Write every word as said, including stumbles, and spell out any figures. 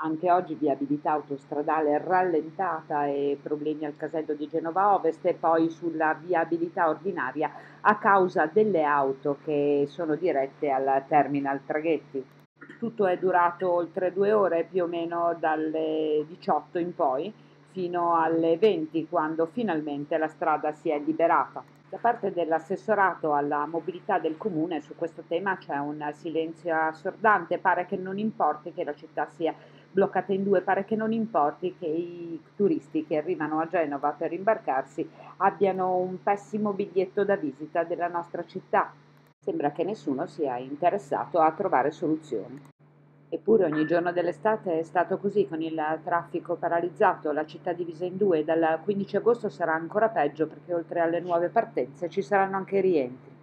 Anche oggi viabilità autostradale rallentata e problemi al casello di Genova Ovest e poi sulla viabilità ordinaria a causa delle auto che sono dirette al terminal traghetti. Tutto è durato oltre due ore, più o meno dalle diciotto in poi, fino alle venti, quando finalmente la strada si è liberata. Da parte dell'assessorato alla mobilità del comune su questo tema c'è un silenzio assordante, pare che non importi che la città sia bloccata in due, pare che non importi che i turisti che arrivano a Genova per imbarcarsi abbiano un pessimo biglietto da visita della nostra città. Sembra che nessuno sia interessato a trovare soluzioni. Eppure ogni giorno dell'estate è stato così, con il traffico paralizzato, la città divisa in due. Dal quindici agosto sarà ancora peggio perché oltre alle nuove partenze ci saranno anche i rientri.